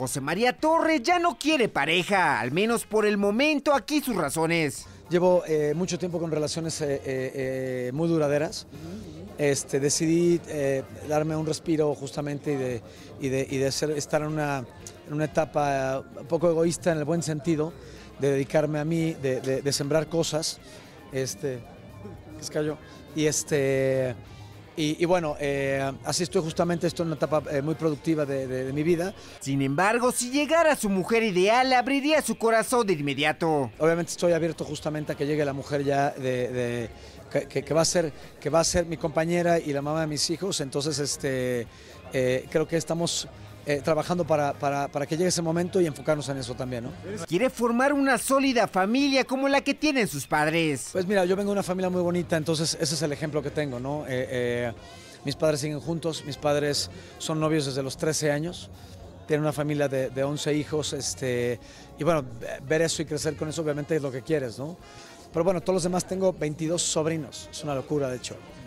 José María Torres ya no quiere pareja, al menos por el momento. Aquí sus razones. Llevo mucho tiempo con relaciones muy duraderas. Decidí darme un respiro justamente estar en una etapa un poco egoísta en el buen sentido, de dedicarme a mí, de sembrar cosas. Y bueno, así estoy justamente, estoy en una etapa muy productiva de mi vida. Sin embargo, si llegara su mujer ideal, abriría su corazón de inmediato. Obviamente estoy abierto justamente a que llegue la mujer ya que va a ser mi compañera y la mamá de mis hijos. Entonces creo que estamos trabajando para que llegue ese momento y enfocarnos en eso también, ¿no? Quiere formar una sólida familia como la que tienen sus padres. Pues mira, yo vengo de una familia muy bonita, entonces ese es el ejemplo que tengo, ¿no? Mis padres siguen juntos, mis padres son novios desde los 13 años, tienen una familia de 11 hijos, y bueno, ver eso y crecer con eso obviamente es lo que quieres, ¿no? Pero bueno, todos los demás tengo 22 sobrinos, es una locura de hecho.